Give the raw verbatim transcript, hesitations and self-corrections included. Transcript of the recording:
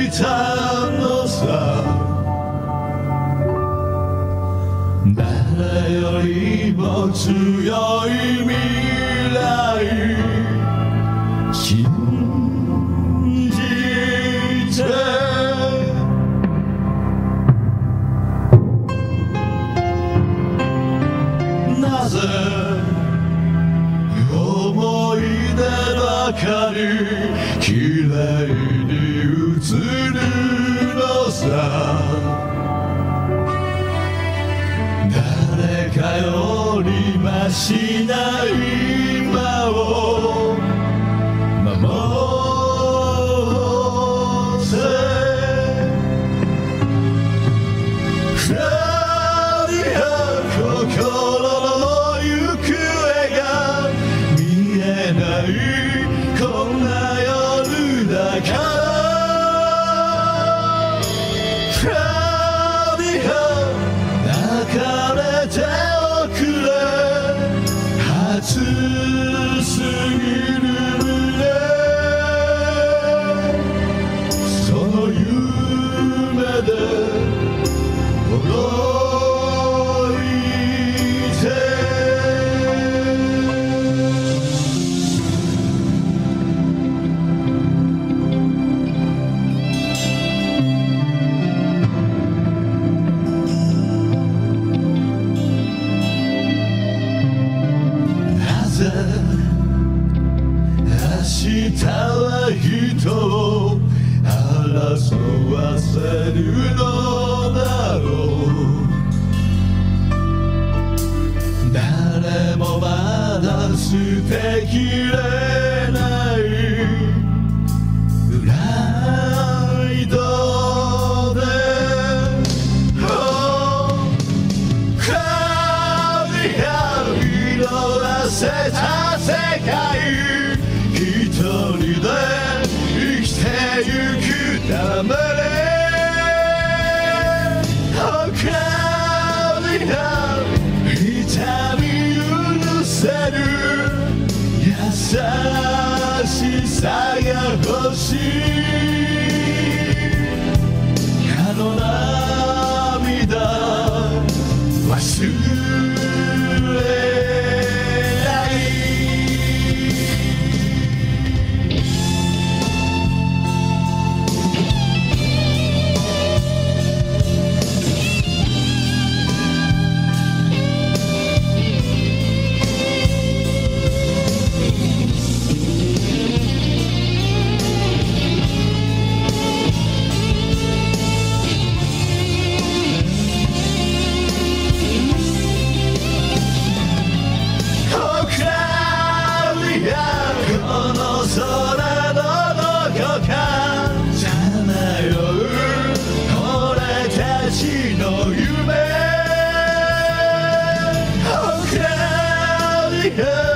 いたのさ。誰よりも強い未来信じて。なぜ思い出ばかり綺麗に映るのさ。誰かよりましな今を守って二人は心の行方が見えないこんな夜だから二人は抱かれておくれ初すぎる胸その夢で踊いて。明日は人を争わせるのだろう。誰もまだ捨てきれないプライドで神が色あせた世界一人で生きてゆくために他には痛み許せる優しさが欲しい。あの涙忘れ空のどこかさまよう俺たちの夢。おかえり